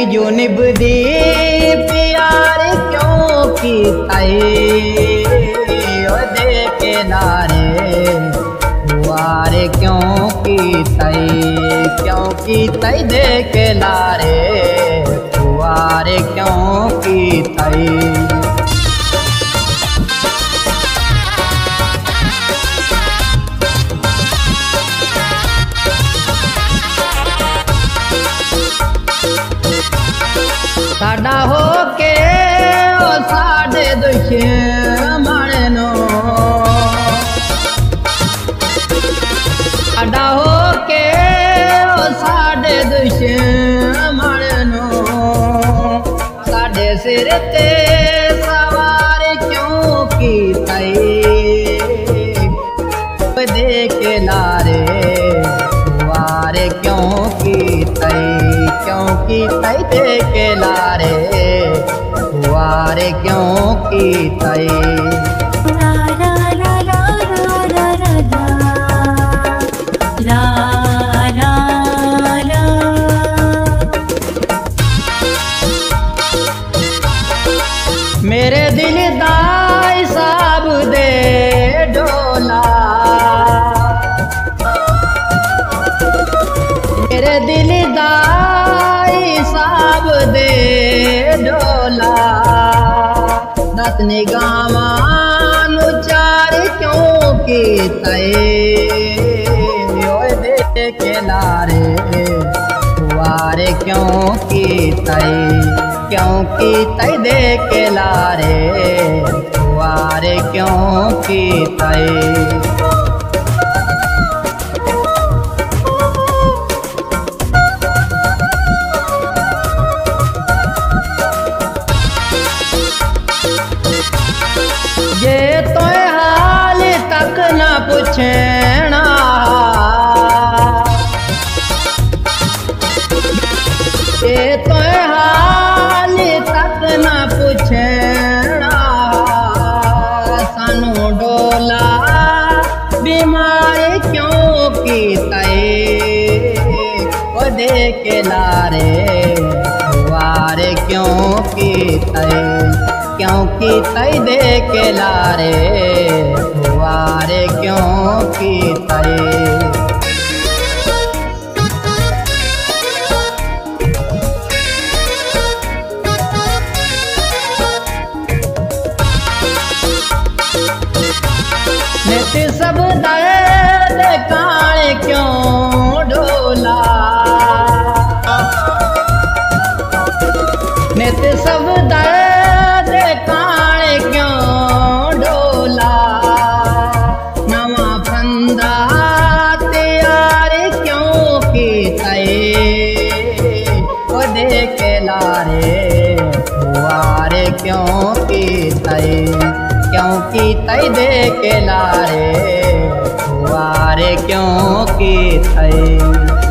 जो निभदी प्यार क्यों की तई दे के लारे हुआरे क्यों की तई दे के लारे हुआरे क्यों की तई। साडा हो के ओ साडे दुश्मन नो साडा हो के ओ साडे दुश्मन नो साडे सिर ते सवार क्यों की तई दे के लारे हुआरे क्यों की तई दे के लारे हुआरे क्यों की तई। मेरे दिल दा हिसाब दे डोला मेरे दिल दा हिसाब दे डोला दस निगाहां नू चार क्यों की तई दे के लारे हुआरे क्यों की तई दे के लारे हुआरे क्यों की तई। ये तो हाल तक न पूछना ये तो हाल तक न पूछना सानू डोला बीमार क्यों की तई दे के लारे हुआरे क्यों की तई दे के लारे हुआरे क्यों की तई। नित सब दर्द काले क्यों डोला नित सब दर्द काले क्यों डोला नवा फंदा तैयार क्यों की तई दे के लारे हुआरे क्यों की तई दे के लारे हुआरे क्यों की तई।